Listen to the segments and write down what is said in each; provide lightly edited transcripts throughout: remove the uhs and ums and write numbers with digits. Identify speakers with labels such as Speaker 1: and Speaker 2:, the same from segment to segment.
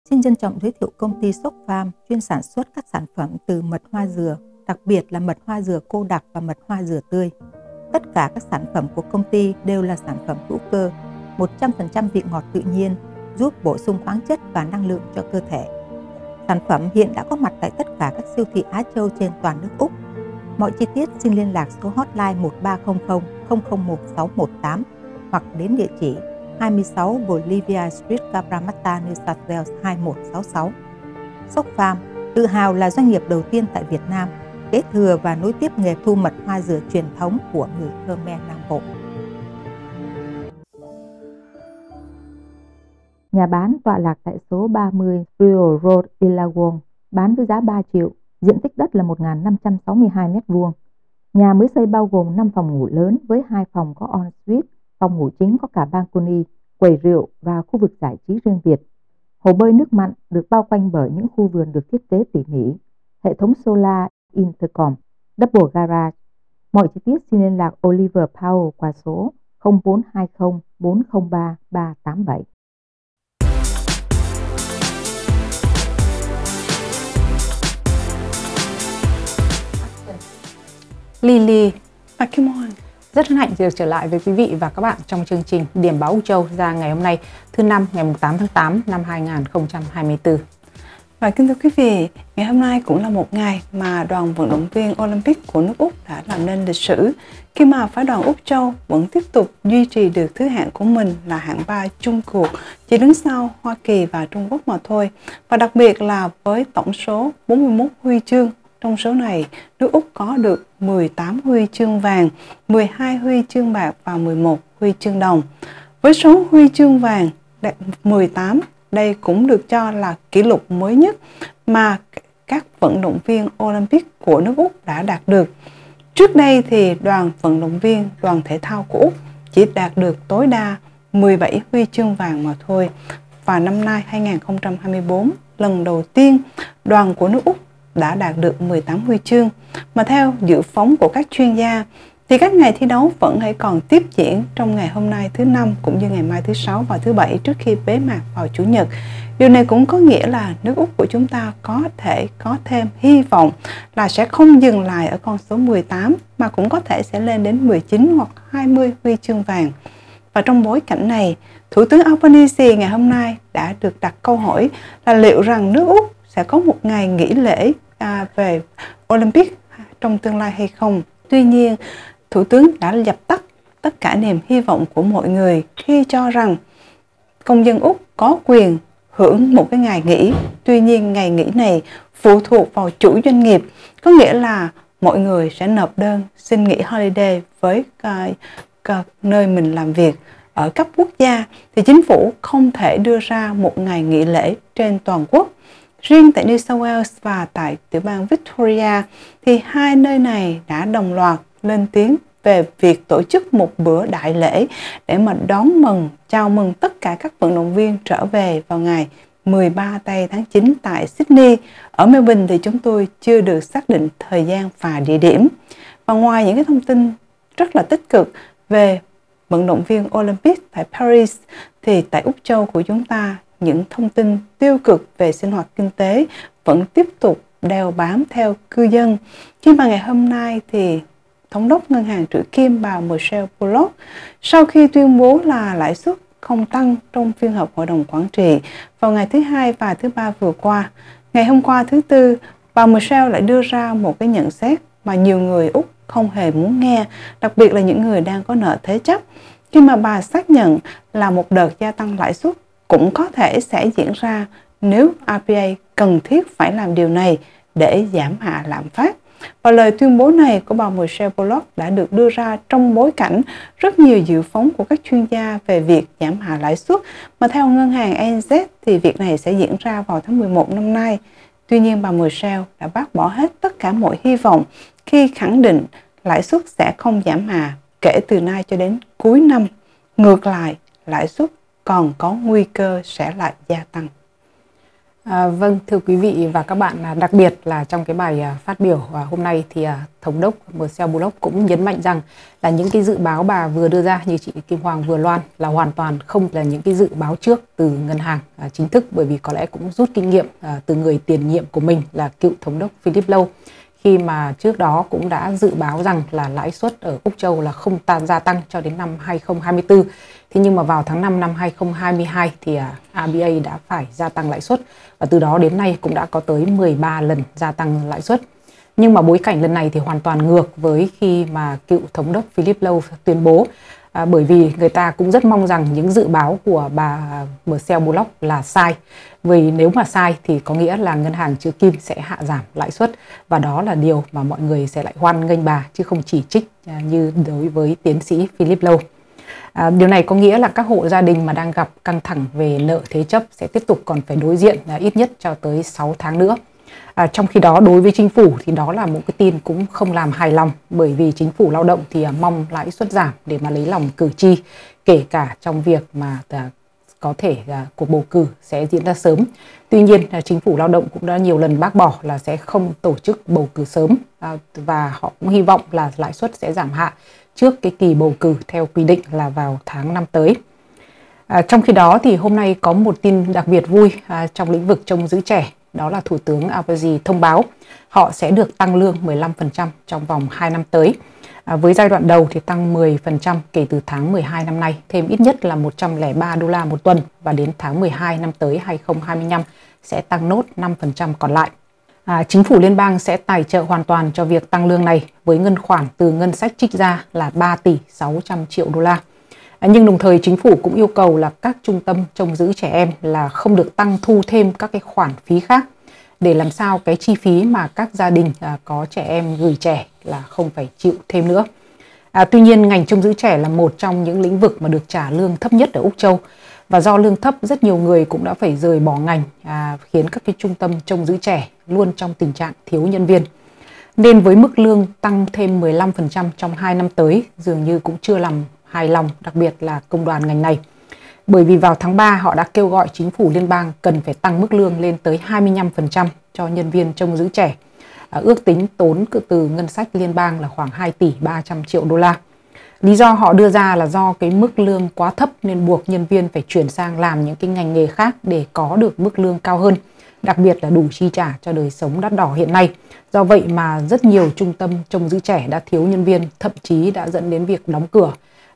Speaker 1: Xin trân trọng giới thiệu công ty Sốc Farm chuyên sản xuất các sản phẩm từ mật hoa dừa, đặc biệt là mật hoa dừa cô đặc và mật hoa dừa tươi. Tất cả các sản phẩm của công ty đều là sản phẩm hữu cơ, 100% vị ngọt tự nhiên, giúp bổ sung khoáng chất và năng lượng cho cơ thể. Sản phẩm hiện đã có mặt tại tất cả các siêu thị Á Châu trên toàn nước Úc. Mọi chi tiết xin liên lạc số hotline 1300 001 618 hoặc đến địa chỉ 26 Bolivia Street, Cabramatta, New South Wales 2166. Sốc Farm tự hào là doanh nghiệp đầu tiên tại Việt Nam kế thừa và nối tiếp nghề thu mật hoa dừa truyền thống của người Khmer Nam Bộ. Nhà bán tọa lạc tại số 30 Rio Road, Illawong, bán với giá 3 triệu, diện tích đất là 1.562 m². Nhà mới xây bao gồm 5 phòng ngủ lớn với 2 phòng có ensuite, phòng ngủ chính có cả balcony, quầy rượu và khu vực giải trí riêng biệt. Hồ bơi nước mặn được bao quanh bởi những khu vườn được thiết kế tỉ mỉ, hệ thống solar, intercom, double garage. Mọi chi tiết xin liên lạc Oliver Powell qua số 0420 403 387.
Speaker 2: Lily và Kim Hoàng rất hân hạnh được trở lại với quý vị và các bạn trong chương trình Điểm báo Úc Châu ra ngày hôm nay, thứ Năm ngày 8 tháng 8 năm 2024.
Speaker 3: Và kính thưa quý vị, ngày hôm nay cũng là một ngày mà đoàn vận động viên Olympic của nước Úc đã làm nên lịch sử khi mà phái đoàn Úc Châu vẫn tiếp tục duy trì được thứ hạng của mình là hạng 3 chung cuộc, chỉ đứng sau Hoa Kỳ và Trung Quốc mà thôi. Và đặc biệt là với tổng số 41 huy chương, trong số này nước Úc có được 18 huy chương vàng, 12 huy chương bạc và 11 huy chương đồng. Với số huy chương vàng 18, đây cũng được cho là kỷ lục mới nhất mà các vận động viên Olympic của nước Úc đã đạt được. Trước đây thì đoàn vận động viên đoàn thể thao của Úc chỉ đạt được tối đa 17 huy chương vàng mà thôi. Và năm nay 2024, lần đầu tiên đoàn của nước Úc đã đạt được 18 huy chương. Mà theo dự phóng của các chuyên gia thì các ngày thi đấu vẫn hãy còn tiếp diễn trong ngày hôm nay thứ Năm cũng như ngày mai thứ Sáu và thứ Bảy trước khi bế mạc vào Chủ nhật. Điều này cũng có nghĩa là nước Úc của chúng ta có thể có thêm hy vọng là sẽ không dừng lại ở con số 18 mà cũng có thể sẽ lên đến 19 hoặc 20 huy chương vàng. Và trong bối cảnh này, Thủ tướng Albanese ngày hôm nay đã được đặt câu hỏi là liệu rằng nước Úc sẽ có một ngày nghỉ lễ về Olympic trong tương lai hay không. Tuy nhiên, Thủ tướng đã dập tắt tất cả niềm hy vọng của mọi người khi cho rằng công dân Úc có quyền hưởng một cái ngày nghỉ. Tuy nhiên, ngày nghỉ này phụ thuộc vào chủ doanh nghiệp, có nghĩa là mọi người sẽ nộp đơn xin nghỉ holiday với nơi mình làm việc. Ở cấp quốc gia thì chính phủ không thể đưa ra một ngày nghỉ lễ trên toàn quốc. Riêng tại New South Wales và tại tiểu bang Victoria thì hai nơi này đã đồng loạt lên tiếng về việc tổ chức một bữa đại lễ để mà đón mừng, chào mừng tất cả các vận động viên trở về vào ngày 13 tây tháng 9 tại Sydney. Ở Melbourne thì chúng tôi chưa được xác định thời gian và địa điểm. Và ngoài những cái thông tin rất là tích cực về vận động viên Olympic tại Paris thì tại Úc Châu của chúng ta những thông tin tiêu cực về sinh hoạt kinh tế vẫn tiếp tục đeo bám theo cư dân. Khi mà ngày hôm nay thì Thống đốc Ngân hàng Trữ Kim bà Michelle Bullock sau khi tuyên bố là lãi suất không tăng trong phiên họp Hội đồng Quản trị vào ngày thứ Hai và thứ Ba vừa qua. Ngày hôm qua thứ Tư, bà Michelle lại đưa ra một cái nhận xét mà nhiều người Úc không hề muốn nghe, đặc biệt là những người đang có nợ thế chấp, khi mà bà xác nhận là một đợt gia tăng lãi suất cũng có thể sẽ diễn ra nếu RBA cần thiết phải làm điều này để giảm hạ lạm phát. Và lời tuyên bố này của bà Michelle Bullock đã được đưa ra trong bối cảnh rất nhiều dự phóng của các chuyên gia về việc giảm hạ lãi suất, mà theo ngân hàng ANZ thì việc này sẽ diễn ra vào tháng 11 năm nay. Tuy nhiên bà Michelle đã bác bỏ hết tất cả mọi hy vọng khi khẳng định lãi suất sẽ không giảm hạ kể từ nay cho đến cuối năm. Ngược lại, lãi suất còn có nguy cơ sẽ lại gia tăng.
Speaker 2: Vâng, thưa quý vị và các bạn, đặc biệt là trong cái bài phát biểu hôm nay thì Thống đốc Michelle Bullock cũng nhấn mạnh rằng là những cái dự báo bà vừa đưa ra như chị Kim Hoàng vừa loan là hoàn toàn không là những cái dự báo trước từ ngân hàng chính thức, bởi vì có lẽ cũng rút kinh nghiệm từ người tiền nhiệm của mình là cựu Thống đốc Philip Lowe, khi mà trước đó cũng đã dự báo rằng là lãi suất ở Úc Châu là không gia tăng cho đến năm 2024. Thế nhưng mà vào tháng 5 năm 2022 thì RBA đã phải gia tăng lãi suất, và từ đó đến nay cũng đã có tới 13 lần gia tăng lãi suất. Nhưng mà bối cảnh lần này thì hoàn toàn ngược với khi mà cựu Thống đốc Philip Lowe tuyên bố, bởi vì người ta cũng rất mong rằng những dự báo của bà Michelle Bullock là sai. Vì nếu mà sai thì có nghĩa là ngân hàng chữ kim sẽ hạ giảm lãi suất, và đó là điều mà mọi người sẽ lại hoan nghênh bà chứ không chỉ trích như đối với tiến sĩ Philip Lowe. Điều này có nghĩa là các hộ gia đình mà đang gặp căng thẳng về nợ thế chấp sẽ tiếp tục còn phải đối diện ít nhất cho tới 6 tháng nữa. Trong khi đó đối với chính phủ thì đó là một cái tin cũng không làm hài lòng, bởi vì chính phủ lao động thì mong lãi suất giảm để mà lấy lòng cử tri, kể cả trong việc mà có thể cuộc bầu cử sẽ diễn ra sớm. Tuy nhiên chính phủ lao động cũng đã nhiều lần bác bỏ là sẽ không tổ chức bầu cử sớm, và họ cũng hy vọng là lãi suất sẽ giảm hạ trước cái kỳ bầu cử theo quy định là vào tháng 5 tới. Trong khi đó thì hôm nay có một tin đặc biệt vui trong lĩnh vực trông giữ trẻ, đó là Thủ tướng Albanese thông báo họ sẽ được tăng lương 15% trong vòng 2 năm tới. Với giai đoạn đầu thì tăng 10% kể từ tháng 12 năm nay, thêm ít nhất là 103 đô la một tuần, và đến tháng 12 năm tới 2025 sẽ tăng nốt 5% còn lại. Chính phủ liên bang sẽ tài trợ hoàn toàn cho việc tăng lương này với ngân khoản từ ngân sách trích ra là 3 tỷ 600 triệu đô la. Nhưng đồng thời chính phủ cũng yêu cầu là các trung tâm trông giữ trẻ em là không được tăng thu thêm các cái khoản phí khác, để làm sao cái chi phí mà các gia đình có trẻ em gửi trẻ là không phải chịu thêm nữa. Tuy nhiên ngành trông giữ trẻ là một trong những lĩnh vực mà được trả lương thấp nhất ở Úc Châu, và do lương thấp rất nhiều người cũng đã phải rời bỏ ngành, khiến các cái trung tâm trông giữ trẻ luôn trong tình trạng thiếu nhân viên. Nên với mức lương tăng thêm 15% trong 2 năm tới dường như cũng chưa làm hài lòng, đặc biệt là công đoàn ngành này. Bởi vì vào tháng 3 họ đã kêu gọi chính phủ liên bang cần phải tăng mức lương lên tới 25% cho nhân viên trông giữ trẻ. Ước tính tốn từ ngân sách liên bang là khoảng 2 tỷ 300 triệu đô la. Lý do họ đưa ra là do cái mức lương quá thấp nên buộc nhân viên phải chuyển sang làm những cái ngành nghề khác để có được mức lương cao hơn, đặc biệt là đủ chi trả cho đời sống đắt đỏ hiện nay. Do vậy mà rất nhiều trung tâm trông giữ trẻ đã thiếu nhân viên, thậm chí đã dẫn đến việc đóng cửa.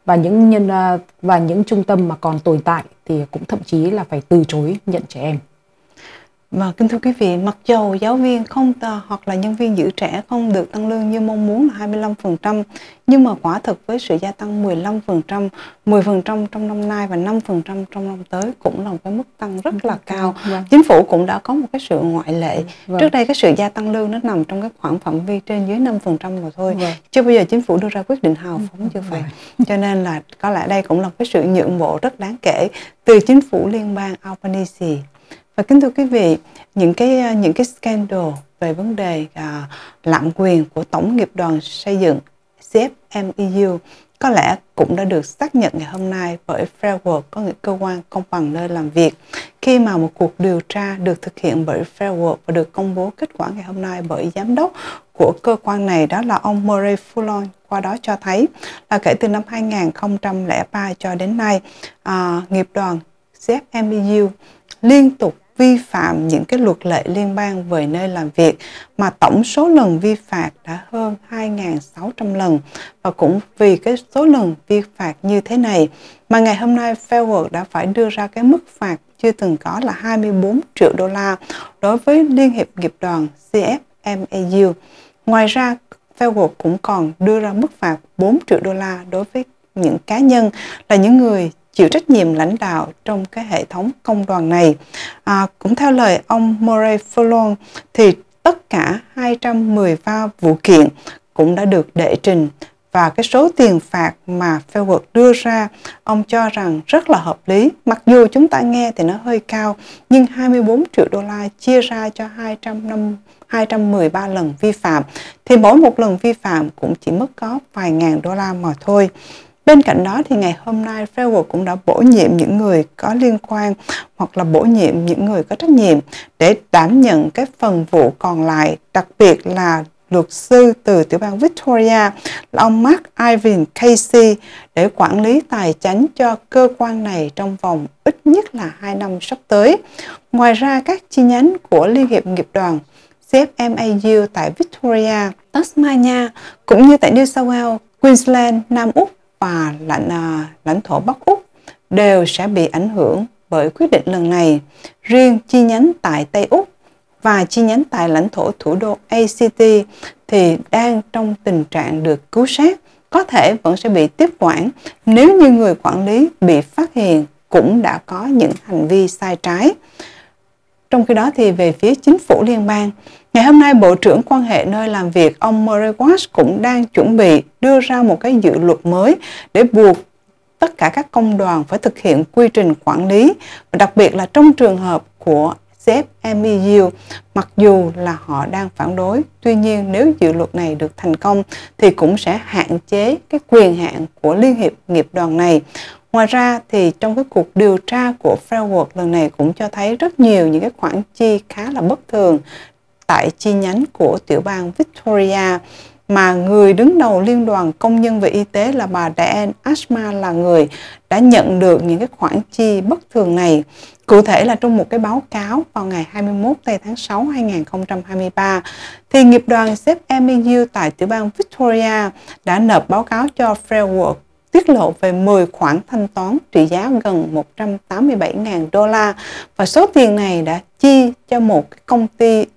Speaker 2: Và những trung tâm mà còn tồn tại thì cũng thậm chí là phải từ chối nhận trẻ em.
Speaker 3: Và kính thưa quý vị, mặc dầu giáo viên hoặc là nhân viên giữ trẻ không được tăng lương như mong muốn là 25%, nhưng mà quả thực với sự gia tăng 15%, 10% trong năm nay và 5% trong năm tới cũng là một cái mức tăng rất là cao. Chính phủ cũng đã có một cái sự ngoại lệ. Trước đây cái sự gia tăng lương nó nằm trong cái khoảng phạm vi trên dưới 5% rồi thôi. Chứ bây giờ chính phủ đưa ra quyết định hào phóng như vậy. Cho nên là có lẽ đây cũng là cái sự nhượng bộ rất đáng kể từ chính phủ liên bang Albanese. Và kính thưa quý vị, những cái scandal về vấn đề lạm quyền của Tổng nghiệp đoàn xây dựng CFMEU có lẽ cũng đã được xác nhận ngày hôm nay bởi Fair Work, có nghĩa cơ quan công bằng nơi làm việc, khi mà một cuộc điều tra được thực hiện bởi Fair Work và được công bố kết quả ngày hôm nay bởi giám đốc của cơ quan này, đó là ông Murray Fulon. Qua đó cho thấy là kể từ năm 2003 cho đến nay, nghiệp đoàn CFMEU liên tục vi phạm những cái luật lệ liên bang về nơi làm việc, mà tổng số lần vi phạt đã hơn 2.600 lần. Và cũng vì cái số lần vi phạt như thế này mà ngày hôm nay Fair Work đã phải đưa ra cái mức phạt chưa từng có là 24 triệu đô la đối với Liên hiệp nghiệp đoàn CFMEU. Ngoài ra, Fair Work cũng còn đưa ra mức phạt 4 triệu đô la đối với những cá nhân là những người chịu trách nhiệm lãnh đạo trong cái hệ thống công đoàn này. Cũng theo lời ông Murray Fulon thì tất cả 213 vụ kiện cũng đã được đệ trình, và cái số tiền phạt mà Fair Work đưa ra ông cho rằng rất là hợp lý. Mặc dù chúng ta nghe thì nó hơi cao, nhưng 24 triệu đô la chia ra cho 213 lần vi phạm thì mỗi một lần vi phạm cũng chỉ mất có vài ngàn đô la mà thôi. Bên cạnh đó thì ngày hôm nay Fairworld cũng đã bổ nhiệm những người có liên quan hoặc là bổ nhiệm những người có trách nhiệm để đảm nhận cái phần vụ còn lại, đặc biệt là luật sư từ tiểu bang Victoria là ông Mark Ivan Casey để quản lý tài chính cho cơ quan này trong vòng ít nhất là 2 năm sắp tới. Ngoài ra, các chi nhánh của Liên hiệp nghiệp đoàn CFMAU tại Victoria, Tasmania cũng như tại New South Wales, Queensland, Nam Úc và lãnh thổ Bắc Úc đều sẽ bị ảnh hưởng bởi quyết định lần này. Riêng chi nhánh tại Tây Úc và chi nhánh tại lãnh thổ thủ đô ACT thì đang trong tình trạng được cứu sát, có thể vẫn sẽ bị tiếp quản nếu như người quản lý bị phát hiện cũng đã có những hành vi sai trái. Trong khi đó thì về phía chính phủ liên bang, ngày hôm nay Bộ trưởng quan hệ nơi làm việc ông Murray Watt cũng đang chuẩn bị đưa ra một cái dự luật mới để buộc tất cả các công đoàn phải thực hiện quy trình quản lý, và đặc biệt là trong trường hợp của CFMEU, mặc dù là họ đang phản đối. Tuy nhiên nếu dự luật này được thành công thì cũng sẽ hạn chế cái quyền hạn của Liên hiệp nghiệp đoàn này. Ngoài ra thì trong cái cuộc điều tra của Fairworld lần này cũng cho thấy rất nhiều những cái khoản chi khá là bất thường tại chi nhánh của tiểu bang Victoria, mà người đứng đầu Liên đoàn Công nhân về Y tế là bà Diane Ashma là người đã nhận được những cái khoản chi bất thường này. Cụ thể là trong một cái báo cáo vào ngày 21 tháng 6 2023, thì nghiệp đoàn CFMEU tại tiểu bang Victoria đã nộp báo cáo cho Fairworld tiết lộ về 10 khoản thanh toán trị giá gần 187.000 đô la, và số tiền này đã chi cho một cái công ty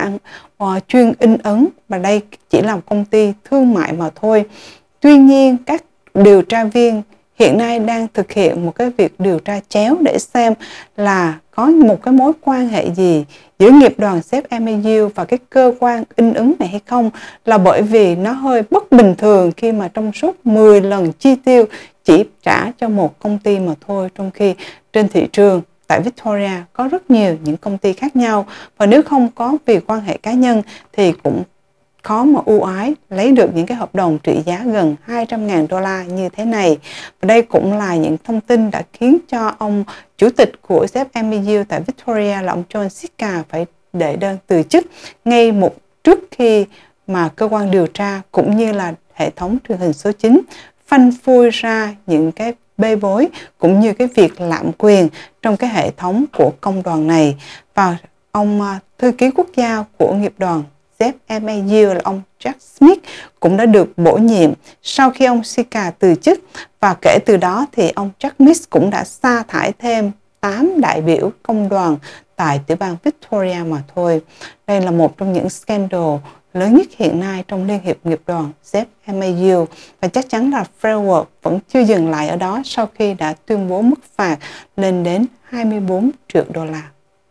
Speaker 3: chuyên in ấn, và đây chỉ là một công ty thương mại mà thôi. Tuy nhiên các điều tra viên hiện nay đang thực hiện một cái việc điều tra chéo để xem là có một cái mối quan hệ gì giữa nghiệp đoàn CFMEU và cái cơ quan in ấn này hay không, là bởi vì nó hơi bất bình thường khi mà trong suốt 10 lần chi tiêu chỉ trả cho một công ty mà thôi, trong khi trên thị trường tại Victoria có rất nhiều những công ty khác nhau, và nếu không có vì quan hệ cá nhân thì cũng khó mà ưu ái lấy được những cái hợp đồng trị giá gần 200.000 đô la như thế này. Và đây cũng là những thông tin đã khiến cho ông chủ tịch của CFMEU tại Victoria là ông John Sika phải đệ đơn từ chức ngay trước khi mà cơ quan điều tra cũng như là hệ thống truyền hình số 9 phanh phui ra những cái bê bối cũng như cái việc lạm quyền trong cái hệ thống của công đoàn này. Và ông thư ký quốc gia của nghiệp đoàn CFMEU là ông Jack Smith cũng đã được bổ nhiệm sau khi ông Sika từ chức, và kể từ đó thì ông Jack Smith cũng đã sa thải thêm 8 đại biểu công đoàn tại tiểu bang Victoria mà thôi. Đây là một trong những scandal lớn nhất hiện nay trong Liên hiệp nghiệp đoàn CFMEU, và chắc chắn là Fairworld vẫn chưa dừng lại ở đó sau khi đã tuyên bố mức phạt lên đến 24 triệu đô la.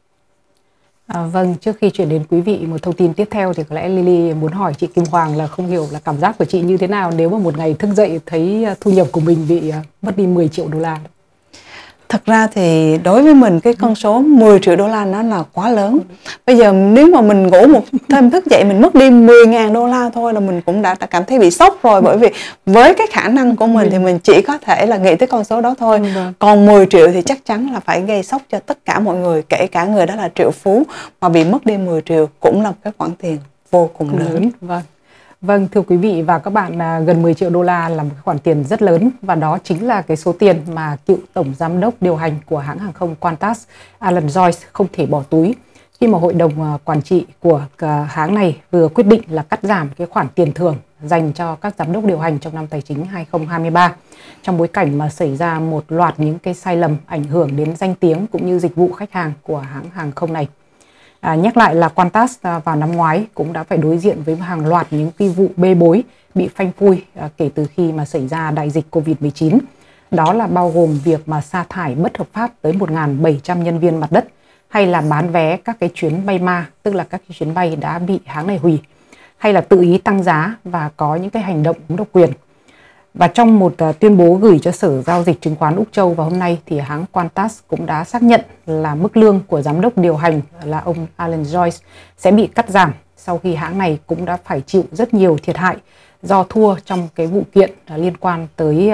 Speaker 2: Vâng, trước khi chuyển đến quý vị một thông tin tiếp theo thì có lẽ Lily muốn hỏi chị Kim Hoàng là không hiểu là cảm giác của chị như thế nào nếu mà một ngày thức dậy thấy thu nhập của mình bị mất đi 10 triệu đô la.
Speaker 3: Thật ra thì đối với mình cái con số 10 triệu đô la nó là quá lớn. Bây giờ nếu mà mình ngủ một thêm thức dậy mình mất đi 10.000 đô la thôi là mình cũng đã cảm thấy bị sốc rồi, bởi vì với cái khả năng của mình thì mình chỉ có thể là nghĩ tới con số đó thôi. Còn 10 triệu thì chắc chắn là phải gây sốc cho tất cả mọi người, kể cả người đó là triệu phú mà bị mất đi 10 triệu cũng là một cái khoản tiền vô cùng lớn.
Speaker 2: Vâng, thưa quý vị và các bạn, gần 10 triệu đô la là một khoản tiền rất lớn, và đó chính là cái số tiền mà cựu tổng giám đốc điều hành của hãng hàng không Qantas Alan Joyce không thể bỏ túi khi mà hội đồng quản trị của hãng này vừa quyết định là cắt giảm cái khoản tiền thưởng dành cho các giám đốc điều hành trong năm tài chính 2023, trong bối cảnh mà xảy ra một loạt những cái sai lầm ảnh hưởng đến danh tiếng cũng như dịch vụ khách hàng của hãng hàng không này. Nhắc lại là Qantas vào năm ngoái cũng đã phải đối diện với hàng loạt những cái vụ bê bối bị phanh phui kể từ khi mà xảy ra đại dịch Covid-19. Đó là bao gồm việc mà sa thải bất hợp pháp tới 1.700 nhân viên mặt đất, hay là bán vé các cái chuyến bay ma, tức là các cái chuyến bay đã bị hãng này hủy, hay là tự ý tăng giá và có những cái hành động độc quyền. Và trong một tuyên bố gửi cho Sở Giao dịch Chứng khoán Úc Châu vào hôm nay thì hãng Qantas cũng đã xác nhận là mức lương của giám đốc điều hành là ông Alan Joyce sẽ bị cắt giảm sau khi hãng này cũng đã phải chịu rất nhiều thiệt hại do thua trong cái vụ kiện liên quan tới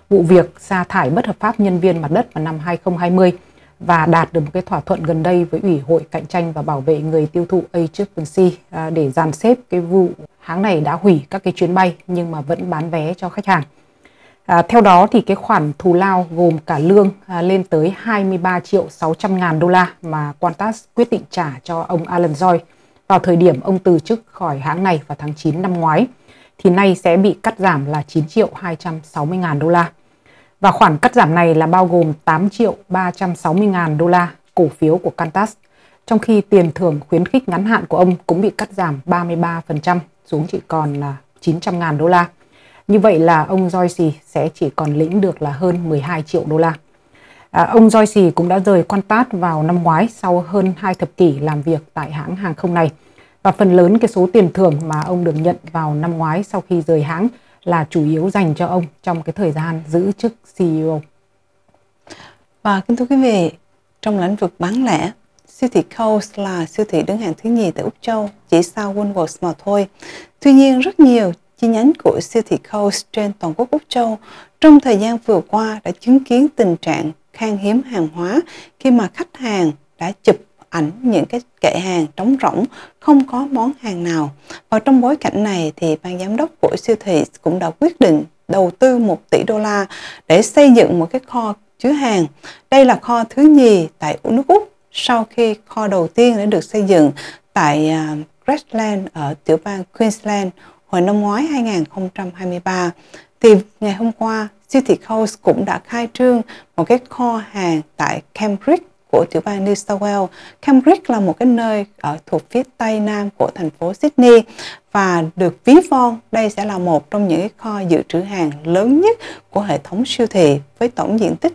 Speaker 2: vụ việc sa thải bất hợp pháp nhân viên mặt đất vào năm 2020 và đạt được một cái thỏa thuận gần đây với Ủy hội Cạnh tranh và Bảo vệ người tiêu thụ ACCC để dàn xếp cái vụ hãng này đã hủy các cái chuyến bay nhưng mà vẫn bán vé cho khách hàng. Theo đó thì cái khoản thù lao gồm cả lương lên tới 23.600.000 đô la mà Qantas quyết định trả cho ông Alan Joy vào thời điểm ông từ chức khỏi hãng này vào tháng 9 năm ngoái, thì nay sẽ bị cắt giảm là 9.260.000 đô la. Và khoản cắt giảm này là bao gồm 8.360.000 đô la cổ phiếu của Qantas, trong khi tiền thưởng khuyến khích ngắn hạn của ông cũng bị cắt giảm 33% xuống chỉ còn là 900.000 đô la. Như vậy là ông Joyce sẽ chỉ còn lĩnh được là hơn 12 triệu đô la. Ông Joyce cũng đã rời Qantas vào năm ngoái sau hơn 2 thập kỷ làm việc tại hãng hàng không này. Và phần lớn cái số tiền thưởng mà ông được nhận vào năm ngoái sau khi rời hãng là chủ yếu dành cho ông trong cái thời gian giữ chức CEO.
Speaker 3: Và kính thưa quý vị, trong lĩnh vực bán lẻ, siêu thị Coles là siêu thị đứng hàng thứ nhì tại Úc Châu, chỉ sau Woolworths mà thôi. Tuy nhiên, rất nhiều chi nhánh của siêu thị Coles trên toàn quốc Úc Châu trong thời gian vừa qua đã chứng kiến tình trạng khan hiếm hàng hóa khi mà khách hàng đã chụp ảnh những cái kệ hàng trống rỗng, không có món hàng nào. Và trong bối cảnh này thì ban giám đốc của siêu thị cũng đã quyết định đầu tư 1 tỷ đô la để xây dựng một cái kho chứa hàng. Đây là kho thứ nhì tại nước Úc sau khi kho đầu tiên đã được xây dựng tại Gretland ở tiểu bang Queensland hồi năm ngoái 2023. Thì ngày hôm qua, siêu thị Coles cũng đã khai trương một cái kho hàng tại Cambridge của tiểu bang New South Wales. Cambridge là một cái nơi ở thuộc phía tây nam của thành phố Sydney và được ví von đây sẽ là một trong những kho dự trữ hàng lớn nhất của hệ thống siêu thị với tổng diện tích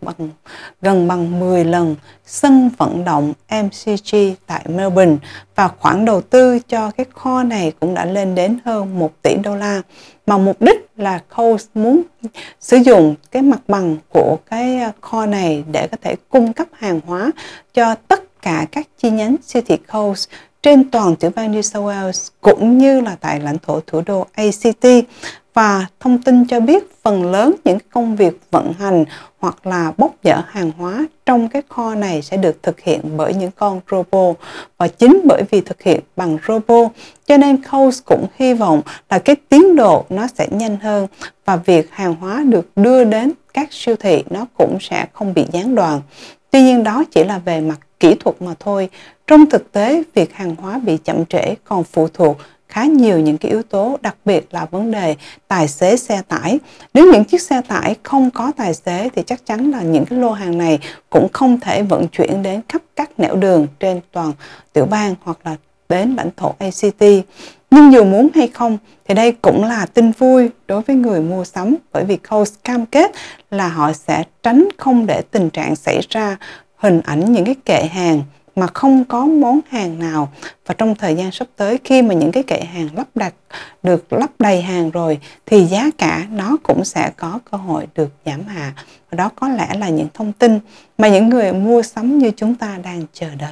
Speaker 3: gần bằng 10 lần sân vận động MCG tại Melbourne, và khoản đầu tư cho cái kho này cũng đã lên đến hơn 1 tỷ đô la, mà mục đích là Coles muốn sử dụng cái mặt bằng của cái kho này để có thể cung cấp hàng hóa cho tất cả các chi nhánh siêu thị Coles trên toàn tiểu bang New South Wales cũng như là tại lãnh thổ thủ đô ACT. Và thông tin cho biết phần lớn những công việc vận hành hoặc là bốc dỡ hàng hóa trong cái kho này sẽ được thực hiện bởi những con robot. Và chính bởi vì thực hiện bằng robot cho nên Coles cũng hy vọng là cái tiến độ nó sẽ nhanh hơn và việc hàng hóa được đưa đến các siêu thị nó cũng sẽ không bị gián đoạn. Tuy nhiên đó chỉ là về mặt kỹ thuật mà thôi. Trong thực tế, việc hàng hóa bị chậm trễ còn phụ thuộc khá nhiều những cái yếu tố, đặc biệt là vấn đề tài xế xe tải. Nếu những chiếc xe tải không có tài xế thì chắc chắn là những cái lô hàng này cũng không thể vận chuyển đến khắp các nẻo đường trên toàn tiểu bang hoặc là đến lãnh thổ ACT. Nhưng dù muốn hay không thì đây cũng là tin vui đối với người mua sắm, bởi vì Coles cam kết là họ sẽ tránh không để tình trạng xảy ra hình ảnh những cái kệ hàng mà không có món hàng nào. Và trong thời gian sắp tới, khi mà những cái kệ hàng được lắp đầy hàng rồi thì giá cả nó cũng sẽ có cơ hội được giảm hạ. Và đó có lẽ là những thông tin mà những người mua sắm như chúng ta đang chờ đợi.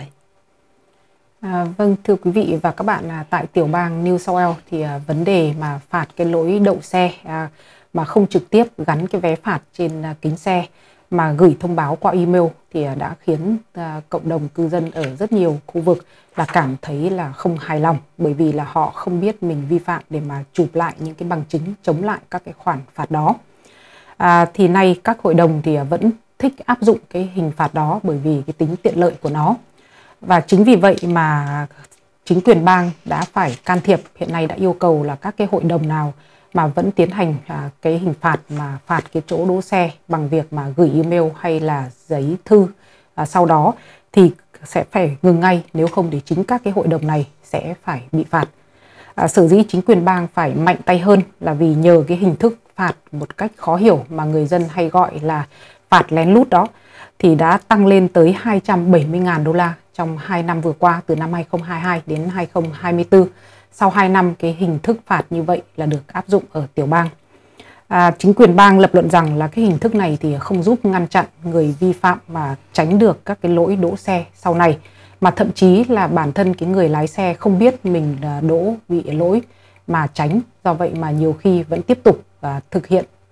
Speaker 2: Vâng, thưa quý vị và các bạn, tại tiểu bang New South Wales thì vấn đề mà phạt cái lỗi đậu xe mà không trực tiếp gắn cái vé phạt trên kính xe mà gửi thông báo qua email thì đã khiến cộng đồng cư dân ở rất nhiều khu vực là cảm thấy là không hài lòng, bởi vì là họ không biết mình vi phạm để mà chụp lại những cái bằng chứng chống lại các cái khoản phạt đó. Thì nay các hội đồng thì vẫn thích áp dụng cái hình phạt đó bởi vì cái tính tiện lợi của nó. Và chính vì vậy mà chính quyền bang đã phải can thiệp, hiện nay đã yêu cầu là các cái hội đồng nào mà vẫn tiến hành cái hình phạt mà phạt cái chỗ đỗ xe bằng việc mà gửi email hay là giấy thư sau đó thì sẽ phải ngừng ngay, nếu không thì chính các cái hội đồng này sẽ phải bị phạt. Sở dĩ chính quyền bang phải mạnh tay hơn là vì nhờ cái hình thức phạt một cách khó hiểu mà người dân hay gọi là phạt lén lút đó thì đã tăng lên tới 270.000 đô la trong 2 năm vừa qua, từ năm 2022 đến 2024. Sau 2 năm cái hình thức phạt như vậy là được áp dụng ở tiểu bang. Chính quyền bang lập luận rằng là cái hình thức này thì không giúp ngăn chặn người vi phạm mà tránh được các cái lỗi đỗ xe sau này, mà thậm chí là bản thân cái người lái xe không biết mình đỗ bị lỗi mà tránh. Do vậy mà nhiều khi vẫn tiếp tục thực hiện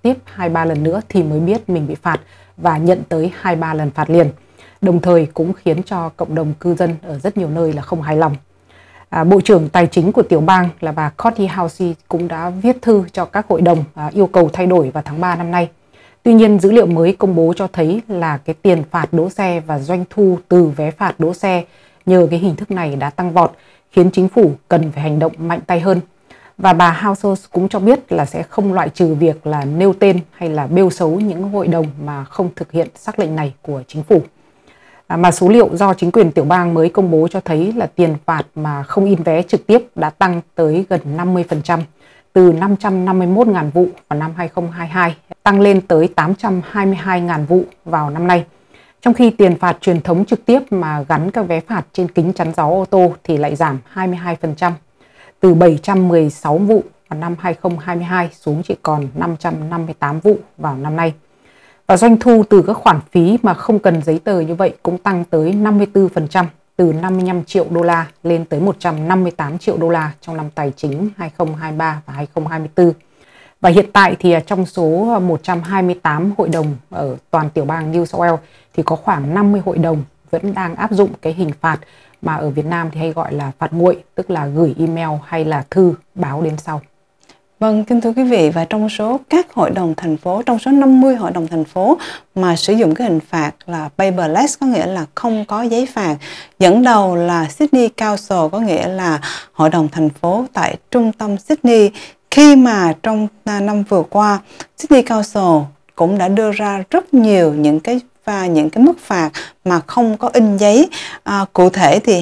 Speaker 2: tiếp 2-3 lần nữa thì mới biết mình bị phạt và nhận tới 2-3 lần phạt liền. Đồng thời cũng khiến cho cộng đồng cư dân ở rất nhiều nơi là không hài lòng. Bộ trưởng Tài chính của tiểu bang là bà Courtney Housey cũng đã viết thư cho các hội đồng yêu cầu thay đổi vào tháng 3 năm nay. Tuy nhiên, dữ liệu mới công bố cho thấy là cái tiền phạt đỗ xe và doanh thu từ vé phạt đỗ xe nhờ cái hình thức này đã tăng vọt, khiến chính phủ cần phải hành động mạnh tay hơn. Và bà Housey cũng cho biết là sẽ không loại trừ việc là nêu tên hay là bêu xấu những hội đồng mà không thực hiện sắc lệnh này của chính phủ. Mà số liệu do chính quyền tiểu bang mới công bố cho thấy là tiền phạt mà không in vé trực tiếp đã tăng tới gần 50%, từ 551.000 vụ vào năm 2022 tăng lên tới 822.000 vụ vào năm nay. Trong khi tiền phạt truyền thống trực tiếp mà gắn các vé phạt trên kính chắn gió ô tô thì lại giảm 22%, từ 716 vụ vào năm 2022 xuống chỉ còn 558 vụ vào năm nay. Và doanh thu từ các khoản phí mà không cần giấy tờ như vậy cũng tăng tới 54%, từ 55 triệu đô la lên tới 158 triệu đô la trong năm tài chính 2023 và 2024. Và hiện tại thì trong số 128 hội đồng ở toàn tiểu bang New South Wales thì có khoảng 50 hội đồng vẫn đang áp dụng cái hình phạt mà ở Việt Nam thì hay gọi là phạt nguội, tức là gửi email hay là thư báo đến sau.
Speaker 3: Vâng, kính thưa quý vị, và trong số các hội đồng thành phố, trong số 50 hội đồng thành phố mà sử dụng cái hình phạt là paperless, có nghĩa là không có giấy phạt, dẫn đầu là Sydney Council, có nghĩa là hội đồng thành phố tại trung tâm Sydney. Khi mà trong năm vừa qua, Sydney Council cũng đã đưa ra rất nhiều những cái mức phạt mà không có in giấy. Cụ thể thì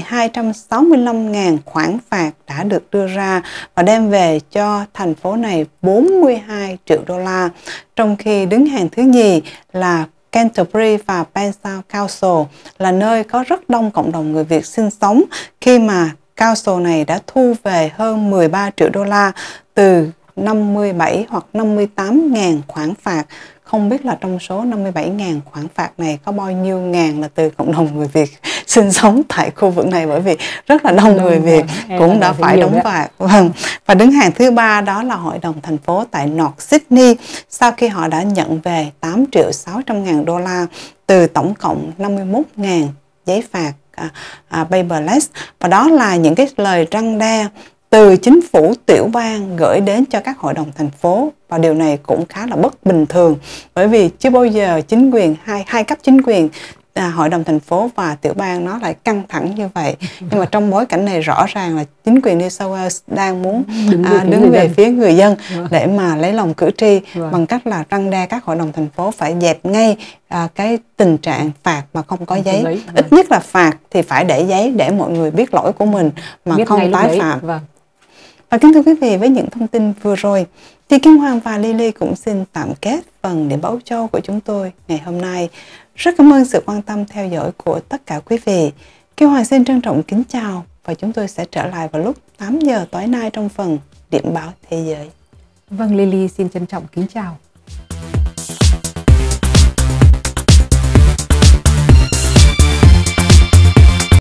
Speaker 3: 265.000 khoản phạt đã được đưa ra và đem về cho thành phố này 42 triệu đô la. Trong khi đứng hàng thứ nhì là Canterbury và Bayside Council là nơi có rất đông cộng đồng người Việt sinh sống, khi mà council này đã thu về hơn 13 triệu đô la từ 57 hoặc 58.000 khoản phạt. Không biết là trong số 57.000 khoản phạt này có bao nhiêu ngàn là từ cộng đồng người Việt sinh sống tại khu vực này, bởi vì rất là đông người Việt cũng đã phải đóng phạt. Vâng. Và đứng hàng thứ ba đó là hội đồng thành phố tại North Sydney, sau khi họ đã nhận về 8.600.000 đô la từ tổng cộng 51.000 giấy phạt paperless. Và đó là những cái lời răn đe từ chính phủ tiểu bang gửi đến cho các hội đồng thành phố, và điều này cũng khá là bất bình thường, bởi vì chưa bao giờ chính quyền hai cấp chính quyền hội đồng thành phố và tiểu bang nó lại căng thẳng như vậy. Nhưng mà trong bối cảnh này rõ ràng là chính quyền New South Wales đang muốn đứng về phía người dân để mà lấy lòng cử tri bằng cách là răn đe các hội đồng thành phố phải dẹp ngay cái tình trạng phạt mà không có giấy. Ít nhất là phạt thì phải để giấy để mọi người biết lỗi của mình mà biết không tái phạm. Và kính thưa quý vị, với những thông tin vừa rồi thì Kim Hoàng và Lily cũng xin tạm kết phần điểm báo châu của chúng tôi ngày hôm nay. Rất cảm ơn sự quan tâm theo dõi của tất cả quý vị. Kim Hoàng xin trân trọng kính chào và chúng tôi sẽ trở lại vào lúc 8 giờ tối nay trong phần điểm báo thế giới.
Speaker 2: Vâng, Lily xin trân trọng kính chào.